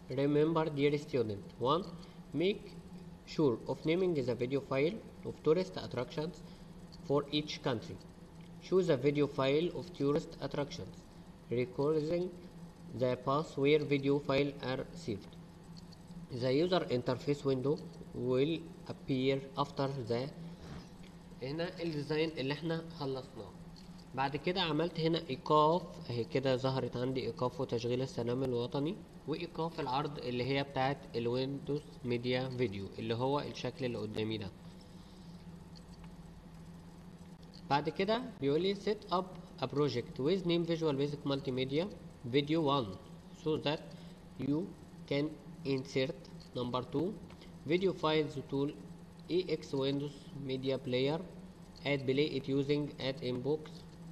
Remember, dear student, 1. Make sure of naming the video file of tourist attractions for each country. Choose a video file of tourist attractions, recording the path where video files are saved. The user interface window will appear after the هنا الديزاين اللي احنا خلصناه. بعد كده عملت هنا ايقاف اهي كده، ظهرت عندي ايقاف وتشغيل السلام الوطني، وايقاف العرض اللي هي بتاعت الويندوز ميديا فيديو اللي هو الشكل اللي قدامي ده. بعد كده بيقول لي set up a project with name Visual Basic Multimedia Video 1 so that you can insert number 2 video files tool EX Windows Media Player add play it using add input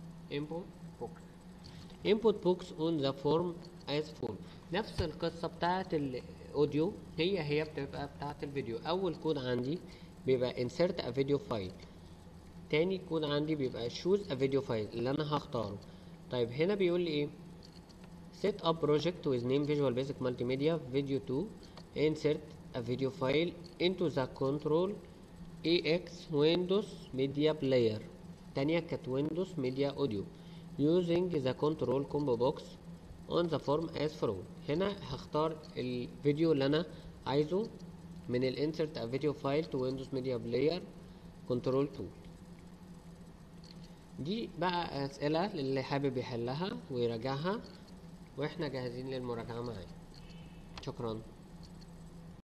box on the form as follows. نفس القصة بتاعت الاوديو هي بتبقى بتاعت الفيديو. اول كود عندي بيبقى insert a video file، تاني كود عندي بيبقى choose a video file اللي انا هختاره. طيب هنا بيقول لي ايه؟ set up project with name Visual Basic Multimedia Video 2 insert a video file into the control EX Windows Media Player. تانية كانت Windows Media Audio using the control combo box on the form as follows. هنا هختار الفيديو اللي انا عايزه من ال insert a video file to Windows Media Player control tool. دي بقى اسئلة للي حابب يحلها ويراجعها، واحنا جاهزين للمراجعة معايا. شكرا.